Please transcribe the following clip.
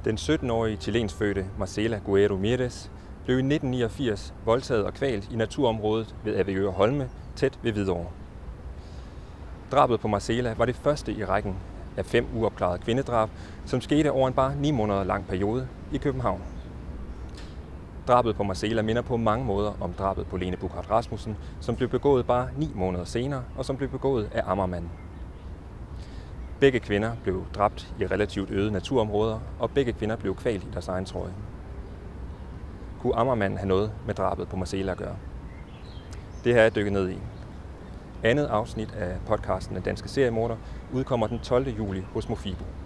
Den 17-årige chilenskfødte Marcela Guerrero Mieres blev i 1989 voldtaget og kvalt i naturområdet ved Avedøre Holme, tæt ved Hvidovre. Drabet på Marcela var det første i rækken af 5 uopklarede kvindedrab, som skete over en bare 9 måneder lang periode i København. Drabet på Marcela minder på mange måder om drabet på Lene Buchardt Rasmussen, som blev begået bare 9 måneder senere, og som blev begået af Amagermanden. Begge kvinder blev dræbt i relativt øde naturområder, og begge kvinder blev kvalt i deres egen trøje. Kunne Amagermanden have noget med drabet på Marcela at gøre? Det her er jeg dykket ned i. Andet afsnit af podcasten Den Danske Seriemorder udkommer den 12. juli hos Mofibo.